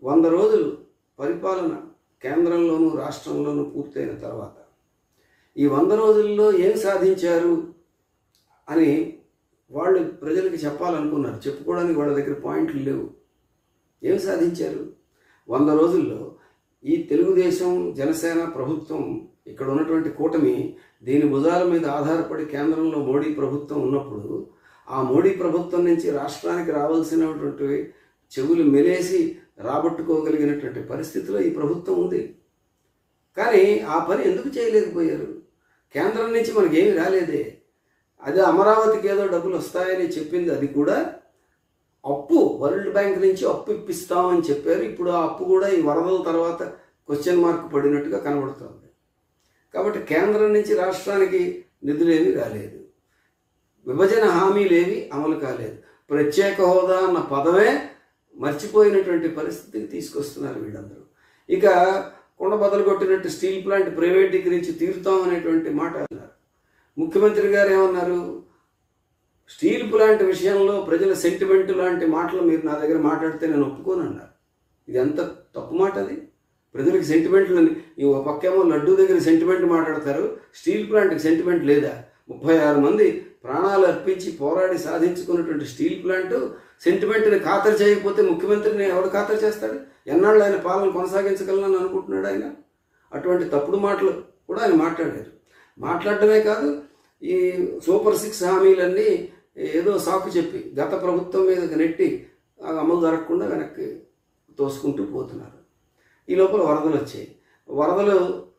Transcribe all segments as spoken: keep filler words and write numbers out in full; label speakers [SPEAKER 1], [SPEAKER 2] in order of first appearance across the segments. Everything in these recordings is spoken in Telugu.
[SPEAKER 1] వంద రోజులు పరిపాలన కేంద్రంలోనూ రాష్ట్రంలోనూ పూర్తయిన తర్వాత ఈ వంద రోజుల్లో ఏం సాధించారు అని వాళ్ళు ప్రజలకు చెప్పాలనుకున్నారు. చెప్పుకోవడానికి వాళ్ళ దగ్గర పాయింట్లు లేవు. ఏం సాధించారు? వంద రోజుల్లో ఈ తెలుగుదేశం జనసేన ప్రభుత్వం, ఇక్కడ ఉన్నటువంటి కూటమి, దీని భుజాల మీద ఆధారపడి కేంద్రంలో మోడీ ప్రభుత్వం ఉన్నప్పుడు ఆ మోడీ ప్రభుత్వం నుంచి రాష్ట్రానికి రావాల్సినటువంటి చెవులు మెలేసి రాబట్టుకోగలిగినటువంటి పరిస్థితిలో ఈ ప్రభుత్వం ఉంది. కానీ ఆ పని ఎందుకు చేయలేకపోయారు? కేంద్రం నుంచి మనకేమి రాలేదే. అదే అమరావతికి ఏదో డబ్బులు వస్తాయని చెప్పింది, అది కూడా అప్పు, వరల్డ్ బ్యాంక్ నుంచి అప్పు ఇప్పిస్తామని చెప్పారు. ఇప్పుడు ఆ అప్పు కూడా ఈ వరదల తర్వాత క్వశ్చన్ మార్క్ పడినట్టుగా కనబడుతుంది. కాబట్టి కేంద్రం నుంచి రాష్ట్రానికి నిధులేవి రాలేదు, విభజన హామీలేవి అమలు కాలేదు, ప్రత్యేక హోదా అన్న పదమే మర్చిపోయినటువంటి పరిస్థితికి తీసుకొస్తున్నారు వీళ్ళందరూ. ఇక కొండ బదలు కొట్టినట్టు స్టీల్ ప్లాంట్ ప్రైవేటీకరించి తీరుతాం అనేటువంటి మాట అన్నారు. ముఖ్యమంత్రి గారు ఏమన్నారు? స్టీల్ ప్లాంట్ విషయంలో ప్రజల సెంటిమెంట్ లాంటి మాటలు మీరు నా దగ్గర మాట్లాడితే నేను ఒప్పుకోను అన్నారు. ఇది ఎంత తప్పు మాట అది. ప్రజలకు సెంటిమెంట్లు, ఈ ఒక పక్కేమో లడ్డూ దగ్గర సెంటిమెంట్ మాట్లాడతారు, స్టీల్ ప్లాంట్కి సెంటిమెంట్ లేదా? ముప్పై ఆరు మంది ప్రాణాలు అర్పించి పోరాడి సాధించుకున్నటువంటి స్టీల్ ప్లాంట్ సెంటిమెంట్ని ఖాతరు చేయకపోతే ముఖ్యమంత్రిని ఎవరు ఖాతరు చేస్తాడు? ఎన్నాళ్ళు ఆయన పాలన కొనసాగించగలనని అనుకుంటున్నాడు ఆయన? అటువంటి తప్పుడు మాటలు కూడా ఆయన మాట్లాడారు. మాట్లాడటమే కాదు, ఈ సూపర్ సిక్స్ హామీలన్నీ ఏదో సాకు చెప్పి గత ప్రభుత్వం మీద నెట్టి అమలు జరగకుండా వెనక్కి తోసుకుంటూ పోతున్నారు. ఈ లోపల వరదలు వచ్చాయి. వరదలు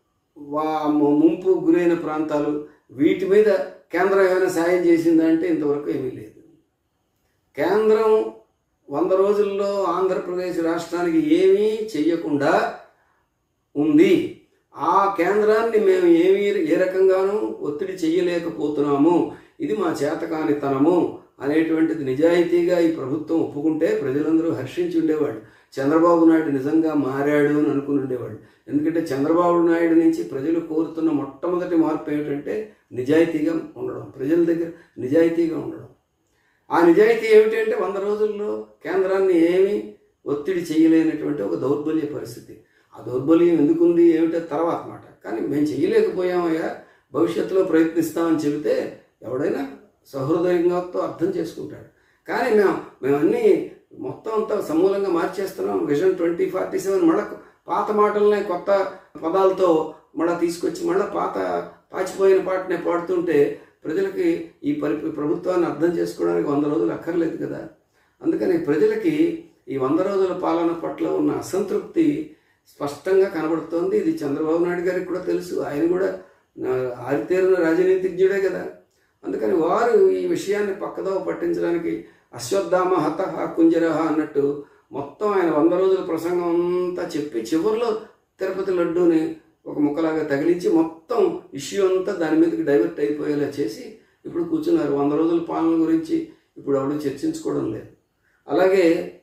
[SPEAKER 1] ముంపు గురైన ప్రాంతాలు, వీటి మీద కేంద్రం ఏమైనా సాయం చేసిందంటే ఇంతవరకు ఏమీ లేదు. కేంద్రం వంద రోజుల్లో ఆంధ్రప్రదేశ్ రాష్ట్రానికి ఏమీ చెయ్యకుండా ఉంది. ఆ కేంద్రాన్ని మేము ఏమీ ఏ రకంగానూ ఒత్తిడి చెయ్యలేకపోతున్నాము, ఇది మా చేతకానితనము అనేటువంటిది నిజాయితీగా ఈ ప్రభుత్వం ఒప్పుకుంటే ప్రజలందరూ హర్షించి ఉండేవాళ్ళు. చంద్రబాబు నాయుడు నిజంగా మారాడు అని అనుకుని ఉండేవాళ్ళు. ఎందుకంటే చంద్రబాబు నాయుడు నుంచి ప్రజలు కోరుతున్న మొట్టమొదటి మార్పు ఏమిటంటే నిజాయితీగా ఉండడం, ప్రజల దగ్గర నిజాయితీగా ఉండడం. ఆ నిజాయితీ ఏమిటంటే వంద రోజుల్లో కేంద్రాన్ని ఏమీ ఒత్తిడి చేయలేనటువంటి ఒక దౌర్బల్య పరిస్థితి. ఆ దౌర్బల్యం ఎందుకుంది ఏమిటో తర్వాత మాట. కానీ మేము చేయలేకపోయామయ్యా, భవిష్యత్తులో ప్రయత్నిస్తామని చెబితే ఎవడైనా సహృదయంగాతో అర్థం చేసుకుంటాడు. కానీ మేము మేమన్నీ మొత్తం అంతా సమూలంగా మార్చేస్తున్నాం, విజన్ ట్వంటీ ఫార్టీ సెవెన్ మళ్ళీ పాత మాటలనే కొత్త పదాలతో మళ్ళీ తీసుకొచ్చి మళ్ళీ పాత పాచిపోయిన పాటనే పాడుతుంటే ప్రజలకి ఈ పరి ప్రభుత్వాన్ని అర్థం చేసుకోవడానికి వంద రోజులు అక్కర్లేదు కదా. అందుకని ప్రజలకి ఈ వంద రోజుల పాలన పట్ల ఉన్న అసంతృప్తి స్పష్టంగా కనబడుతోంది. ఇది చంద్రబాబు నాయుడు గారికి కూడా తెలుసు. ఆయన కూడా ఆరితేరిన రాజనీతిజ్ఞుడే కదా. అందుకని వారు ఈ విషయాన్ని పక్కదోవ పట్టించడానికి అశ్వత్థామ హతః కుంజరః అన్నట్టు మొత్తం ఆయన వంద రోజుల ప్రసంగం అంతా చెప్పి చివరిలో తిరుపతి లడ్డూని ఒక ముక్కలాగా తగిలించి మొత్తం ఇష్యూ అంతా దాని మీదకి డైవర్ట్ అయిపోయేలా చేసి ఇప్పుడు కూర్చున్నారు. వంద రోజుల పాలన గురించి ఇప్పుడు ఎవరు చర్చించుకోవడం లేదు. అలాగే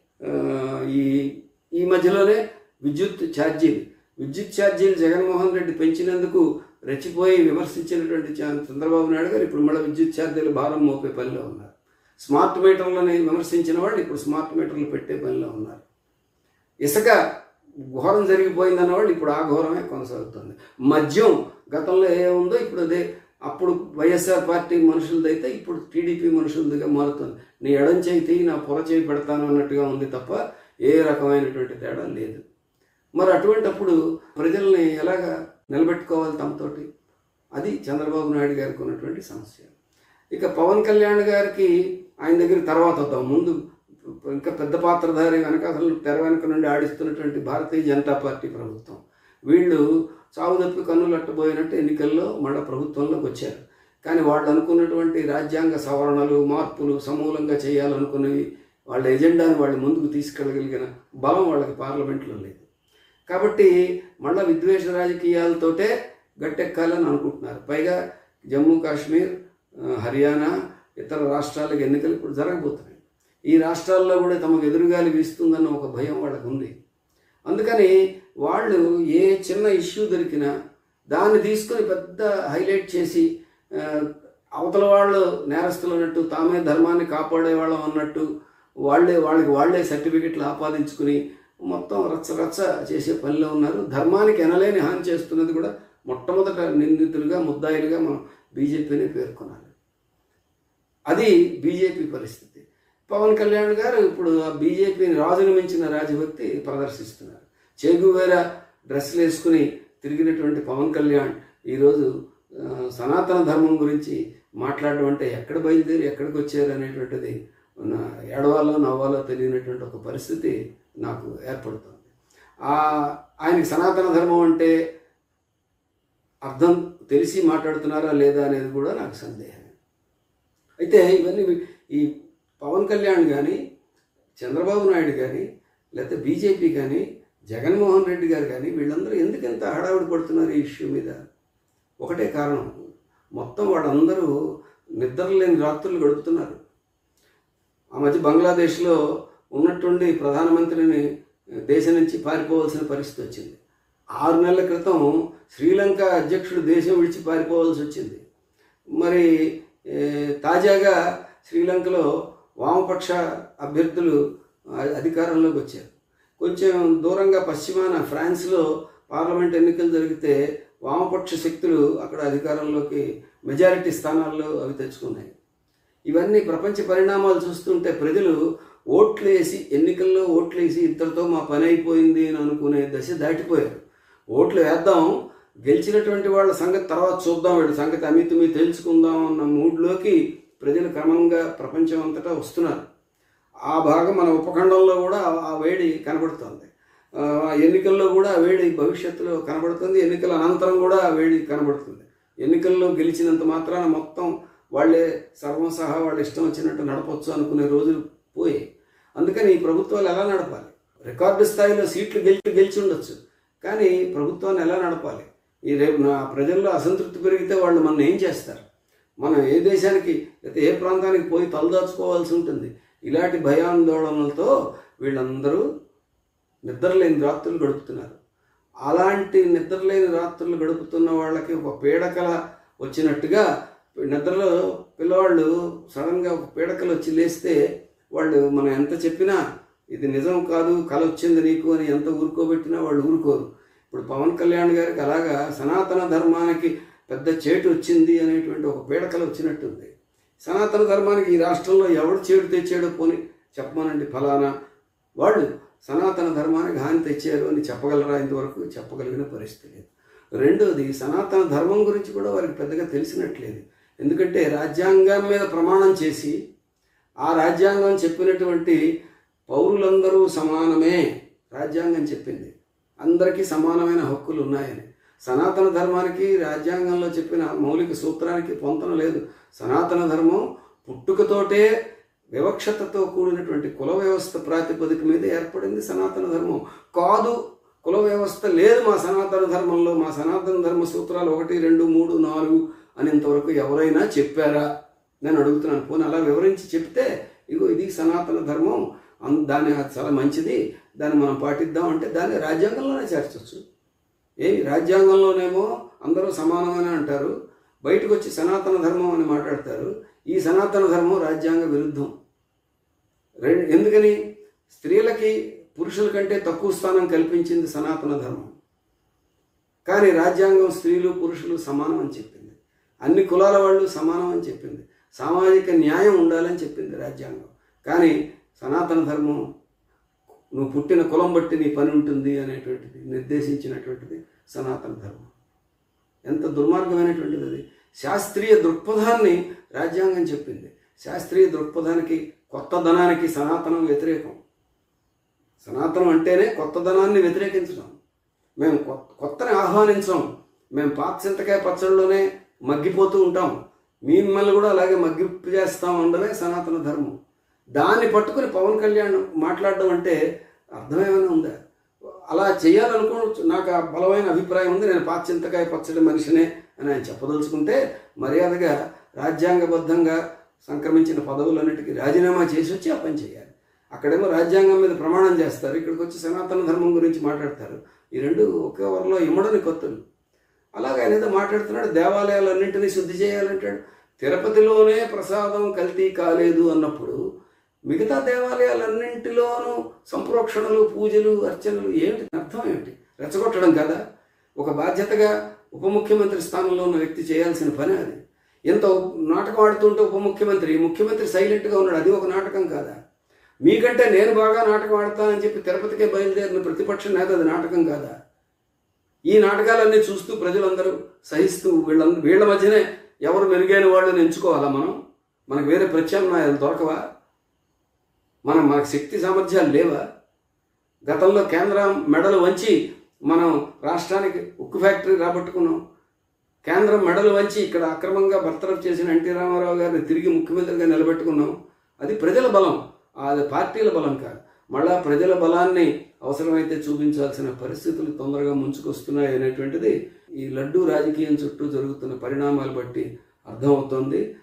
[SPEAKER 1] ఈ ఈ మధ్యలోనే విద్యుత్ ఛార్జీలు విద్యుత్ ఛార్జీలు జగన్మోహన్ రెడ్డి పెంచినందుకు రెచ్చిపోయి విమర్శించినటువంటి చంద్రబాబు నాయుడు గారు ఇప్పుడు మళ్ళీ విద్యుత్ ఛార్జీలు భారం మోపే పనిలో ఉన్నారు. స్మార్ట్ మీటర్లని విమర్శించిన వాళ్ళు ఇప్పుడు స్మార్ట్ మీటర్లు పెట్టే పనిలో ఉన్నారు. ఇసుక ఘోరం జరిగిపోయిందన్న వాళ్ళు ఇప్పుడు ఆ ఘోరమే కొనసాగుతుంది. మద్యం గతంలో ఏముందో ఇప్పుడు అదే, అప్పుడు వైఎస్ఆర్ పార్టీ మనుషులదైతే ఇప్పుడు టీడీపీ మనుషులదిగా మారుతుంది. నీ ఎడం చేయి తీయి నా పొర చేయి పెడతాను అన్నట్టుగా ఉంది తప్ప ఏ రకమైనటువంటి తేడా లేదు. మరి అటువంటిప్పుడు ప్రజల్ని ఎలాగా నిలబెట్టుకోవాలి తమతోటి? అది చంద్రబాబు నాయుడు గారికి ఉన్నటువంటి సమస్య. ఇక పవన్ కళ్యాణ్ గారికి ఆయన దగ్గర తర్వాత వద్దాం. ముందు ఇంకా పెద్ద పాత్రధారి వెనక అసలు తెర వెనక నుండి ఆడిస్తున్నటువంటి భారతీయ జనతా పార్టీ ప్రభుత్వం. వీళ్ళు చావు తప్పి కన్నులు అట్టబోయినట్టు ఎన్నికల్లో మళ్ళీ ప్రభుత్వంలోకి వచ్చారు. కానీ వాళ్ళు అనుకున్నటువంటి రాజ్యాంగ సవరణలు మార్పులు సమూలంగా చేయాలనుకునేవి వాళ్ళ ఎజెండాని వాళ్ళు ముందుకు తీసుకెళ్ళగలిగిన బలం వాళ్ళకి పార్లమెంట్లో లేదు. కాబట్టి మళ్ళీ విద్వేష రాజకీయాలతోటే గట్టెక్కాలని అనుకుంటున్నారు. పైగా జమ్మూ కాశ్మీర్, హర్యానా, ఇతర రాష్ట్రాలకు ఎన్నికలు ఇప్పుడు జరగబోతున్నాయి. ఈ రాష్ట్రాల్లో కూడా తమకు ఎదురుగాలి వీస్తుందన్న ఒక భయం వాళ్ళకు ఉంది. అందుకని వాళ్ళు ఏ చిన్న ఇష్యూ దొరికినా దాన్ని తీసుకొని పెద్ద హైలైట్ చేసి అవతల వాళ్ళు నేరస్తులు అన్నట్టు, తామే ధర్మాన్ని కాపాడేవాళ్ళం అన్నట్టు వాళ్ళే వాళ్ళకి వాళ్ళే సర్టిఫికెట్లు ఆపాదించుకుని మొత్తం రచ్చ రచ్చ చేసే పనిలో ఉన్నారు. ధర్మానికి ఎనలేని హాని చేస్తున్నది కూడా మొట్టమొదట నిందితులుగా ముద్దాయిలుగా మనం బీజేపీని పేర్కొనాలి. అది బీజేపీ పరిస్థితి. పవన్ కళ్యాణ్ గారు ఇప్పుడు ఆ బీజేపీని రాజును మించిన రాజభక్తి ప్రదర్శిస్తున్నారు. చేగువేరా డ్రెస్సులు వేసుకుని తిరిగినటువంటి పవన్ కళ్యాణ్ ఈరోజు సనాతన ధర్మం గురించి మాట్లాడడం అంటే ఎక్కడ బయలుదేరి ఎక్కడికి వచ్చారు అనేటువంటిది ఏడవాలో నవ్వాలో తెలియనటువంటి ఒక పరిస్థితి నాకు ఏర్పడుతుంది. ఆయనకి సనాతన ధర్మం అంటే అర్థం తెలిసి మాట్లాడుతున్నారా లేదా అనేది కూడా నాకు సందేహం. అయితే ఇవన్నీ ఈ పవన్ కళ్యాణ్ కానీ చంద్రబాబు నాయుడు కానీ లేకపోతే బీజేపీ కానీ జగన్మోహన్ రెడ్డి గారు కానీ వీళ్ళందరూ ఎందుకు ఎంత హడావుడి పడుతున్నారు ఈ ఇష్యూ మీద? ఒకటే కారణం, మొత్తం వాళ్ళందరూ నిద్రలేని రాత్రులు గడుపుతున్నారు. ఆ మధ్య బంగ్లాదేశ్లో ఉన్నట్టుండి ప్రధానమంత్రిని దేశం నుంచి పారిపోవాల్సిన పరిస్థితి వచ్చింది. ఆరు నెలల క్రితం శ్రీలంక అధ్యక్షుడు దేశం విడిచి పారిపోవాల్సి వచ్చింది. మరి తాజాగా శ్రీలంకలో వామపక్ష అభ్యర్థులు అధికారంలోకి వచ్చారు. కొంచెం దూరంగా పశ్చిమాన ఫ్రాన్స్లో పార్లమెంట్ ఎన్నికలు జరిగితే వామపక్ష శక్తులు అక్కడ అధికారంలోకి మెజారిటీ స్థానాల్లో అవి తెచ్చుకున్నాయి. ఇవన్నీ ప్రపంచ పరిణామాలు చూస్తుంటే ప్రజలు ఓట్లు వేసి ఎన్నికల్లో ఓట్లు వేసి ఇద్దరితో మా పని అయిపోయింది అని అనుకునే దశ దాటిపోయారు. ఓట్లు వేద్దాం, గెలిచినటువంటి వాళ్ళ సంగతి తర్వాత చూద్దాం, వీళ్ళ సంగతి అమితుమి తెలుసుకుందాం అన్న మూడ్లోకి ప్రజలు క్రమంగా ప్రపంచం అంతటా వస్తున్నారు. ఆ భాగం మన ఉపఖండంలో కూడా ఆ వేడి కనబడుతుంది. ఎన్నికల్లో కూడా ఆ వేడి భవిష్యత్తులో కనబడుతుంది. ఎన్నికల అనంతరం కూడా ఆ వేడి కనబడుతుంది. ఎన్నికల్లో గెలిచినంత మాత్రాన మొత్తం వాళ్ళే సర్వం సహా వాళ్ళు ఇష్టం వచ్చినట్టు నడపచ్చు అనుకునే రోజులు పోయాయి. అందుకని ఈ ప్రభుత్వాలు ఎలా నడపాలి? రికార్డు స్థాయిలో సీట్లు గెలిచి గెలిచి ఉండొచ్చు, కానీ ప్రభుత్వాన్ని ఎలా నడపాలి? ఈ రేపు నా ప్రజల్లో అసంతృప్తి పెరిగితే వాళ్ళు మనం ఏం చేస్తారు? మనం ఏ దేశానికి లేకపోతే ఏ ప్రాంతానికి పోయి తలదాచుకోవాల్సి ఉంటుంది. ఇలాంటి భయాందోళనలతో వీళ్ళందరూ నిద్రలేని రాత్రులు గడుపుతున్నారు. అలాంటి నిద్రలేని రాత్రులు గడుపుతున్న వాళ్ళకి ఒక పీడకల వచ్చినట్టుగా నిద్రలో పిల్లవాళ్ళు సడన్గా ఒక పీడకలు వచ్చి లేస్తే వాళ్ళు మనం ఎంత చెప్పినా ఇది నిజం కాదు, కల వచ్చింది నీకు అని ఎంత ఊరుకోబెట్టినా వాళ్ళు ఊరుకోరు. ఇప్పుడు పవన్ కళ్యాణ్ గారికి అలాగా సనాతన ధర్మానికి పెద్ద చేటు వచ్చింది అనేటువంటి ఒక పీడకలు వచ్చినట్టుంది. సనాతన ధర్మానికి ఈ రాష్ట్రంలో ఎవడు చేటు తెచ్చాడో పోని చెప్పమనండి, ఫలానా వాళ్ళు సనాతన ధర్మానికి హాని తెచ్చారు అని చెప్పగలరా? ఇంతవరకు చెప్పగలిగిన పరిస్థితి లేదు. రెండోది, సనాతన ధర్మం గురించి కూడా వారికి పెద్దగా తెలిసినట్లేదు. ఎందుకంటే రాజ్యాంగం మీద ప్రమాణం చేసి ఆ రాజ్యాంగం చెప్పినటువంటి పౌరులందరూ సమానమే, రాజ్యాంగం చెప్పింది అందరికీ సమానమైన హక్కులు ఉన్నాయని. సనాతన ధర్మానికి రాజ్యాంగంలో చెప్పిన మౌలిక సూత్రానికి పొంతన లేదు. సనాతన ధర్మం పుట్టుకతోటే వివక్షతతో కూడినటువంటి కుల వ్యవస్థ ప్రాతిపదిక మీద ఏర్పడింది సనాతన ధర్మం. కాదు, కుల వ్యవస్థ లేదు మా సనాతన ధర్మంలో, మా సనాతన ధర్మ సూత్రాలు ఒకటి రెండు మూడు నాలుగు అని ఇంతవరకు ఎవరైనా చెప్పారా నేను అడుగుతున్నాను. పోనీ అలా వివరించి చెప్తే ఇగో ఇది సనాతన ధర్మం, దాన్ని చాలా మంచిది, దాన్ని మనం పాటిద్దాం అంటే దాన్ని రాజ్యాంగంలోనే చేర్చవచ్చు. ఏమి రాజ్యాంగంలోనేమో అందరూ సమానమని అంటారు, బయటకు వచ్చి సనాతన ధర్మం అని మాట్లాడతారు. ఈ సనాతన ధర్మం రాజ్యాంగ విరుద్ధం. రెండు ఎందుకని? స్త్రీలకి పురుషుల కంటే తక్కువ స్థానం కల్పించింది సనాతన ధర్మం, కానీ రాజ్యాంగం స్త్రీలు పురుషులు సమానం అని చెప్పింది. అన్ని కులాల వాళ్ళు సమానం అని చెప్పింది. సామాజిక న్యాయం ఉండాలని చెప్పింది రాజ్యాంగం. కానీ సనాతన ధర్మం నువ్వు పుట్టిన కులం బట్టి నీ పని ఉంటుంది అనేటువంటిది నిర్దేశించినటువంటిది సనాతన ధర్మం. ఎంత దుర్మార్గమైనటువంటిది అది. శాస్త్రీయ దృక్పథాన్ని రాజ్యాంగం చెప్పింది. శాస్త్రీయ దృక్పథానికి, కొత్తదనానికి సనాతనం వ్యతిరేకం. సనాతనం అంటేనే కొత్తదనాన్ని వ్యతిరేకించడం. మేము కొత్తని ఆహ్వానించాం. మేము పాత చింతకాయ పచ్చడిలోనే మగ్గిపోతూ ఉంటాం, మిమ్మల్ని కూడా అలాగే మగ్గిప్పు చేస్తాం ఉండవే సనాతన ధర్మం. దాన్ని పట్టుకుని పవన్ కళ్యాణ్ మాట్లాడడం అంటే అర్థమేమైనా ఉందా? అలా చేయాలనుకో, నాకు ఆ బలమైన అభిప్రాయం ఉంది, నేను పాత చింతకాయ పచ్చడి మనిషినే అని ఆయన చెప్పదలుచుకుంటే మర్యాదగా రాజ్యాంగబద్ధంగా సంక్రమించిన పదవులన్నిటికీ రాజీనామా చేసి వచ్చి ఆ పని చేయాలి. అక్కడేమో రాజ్యాంగం మీద ప్రమాణం చేస్తారు, ఇక్కడికి వచ్చి సనాతన ధర్మం గురించి మాట్లాడతారు. ఈ రెండు ఒకే వరలో ఇమ్మడని కొత్తలు. అలాగే ఆయన ఏదో మాట్లాడుతున్నాడు, దేవాలయాలన్నింటినీ శుద్ధి చేయాలంటాడు. తిరుపతిలోనే ప్రసాదం కల్తీ కాలేదు అన్నప్పుడు మిగతా దేవాలయాలన్నింటిలోనూ సంప్రోక్షణలు, పూజలు, అర్చనలు ఏమిటి? అర్థం ఏమిటి? రెచ్చగొట్టడం కదా. ఒక బాధ్యతగా ఉప ముఖ్యమంత్రి స్థానంలో ఉన్న వ్యక్తి చేయాల్సిన పని అది. ఎంత నాటకం ఆడుతుంటే ఉప ముఖ్యమంత్రి ముఖ్యమంత్రి సైలెంట్గా ఉన్నాడు, అది ఒక నాటకం కాదా? మీకంటే నేను బాగా నాటకం ఆడతానని చెప్పి తిరుపతికే బయలుదేరిన ప్రతిపక్ష నేత అది నాటకం కాదా? ఈ నాటకాలన్నీ చూస్తూ ప్రజలందరూ సహిస్తూ వీళ్ళ వీళ్ళ మధ్యనే ఎవరు మెరుగైన వాళ్ళని ఎంచుకోవాలా? మనం మనకు వేరే ప్రత్యామ్నాయాలు దొరకవా? మనం మనకు శక్తి సామర్థ్యాలు లేవా? గతంలో కేంద్రం మెడలు వంచి మనం రాష్ట్రానికి ఉక్కు ఫ్యాక్టరీ రాబట్టుకున్నాం. కేంద్రం మెడలు వంచి ఇక్కడ అక్రమంగా బర్తరఫ్ చేసిన ఎన్టీ రామారావు గారిని తిరిగి ముఖ్యమంత్రిగా నిలబెట్టుకున్నాం. అది ప్రజల బలం, అది పార్టీల బలం కాదు. మళ్ళా ప్రజల బలాన్ని అవసరమైతే చూపించాల్సిన పరిస్థితులు తొందరగా ముంచుకొస్తున్నాయి అనేటువంటిది ఈ లడ్డూ రాజకీయం చుట్టూ జరుగుతున్న పరిణామాలు బట్టి అర్థమవుతోంది.